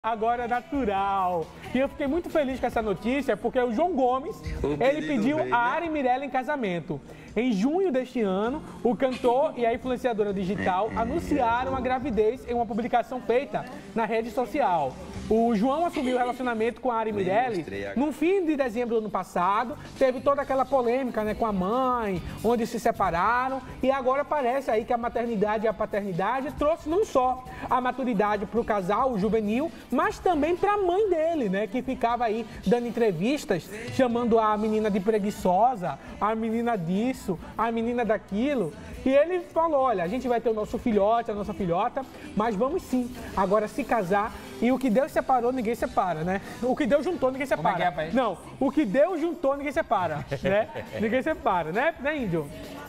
Agora natural. E eu fiquei muito feliz com essa notícia, porque o João Gomes, ele pediu a Ari Mirella em casamento. Em junho deste ano, o cantor e a influenciadora digital anunciaram a gravidez em uma publicação feita na rede social. O João assumiu o relacionamento com a Ari Mirella no fim de dezembro do ano passado. Teve toda aquela polêmica, né, com a mãe, onde se separaram. E agora parece aí que a maternidade e a paternidade trouxe não só a maturidade para o casal, o juvenil, mas também para a mãe dele, né, que ficava aí dando entrevistas, chamando a menina de preguiçosa, a menina disso, a menina daquilo. E ele falou, olha, a gente vai ter o nosso filhote, a nossa filhota, mas vamos sim, agora se casar. E o que Deus separou, ninguém separa, né? O que Deus juntou, ninguém separa. Como é que é, pai? Não, o que Deus juntou, ninguém separa, né? Ninguém separa, né, Índio?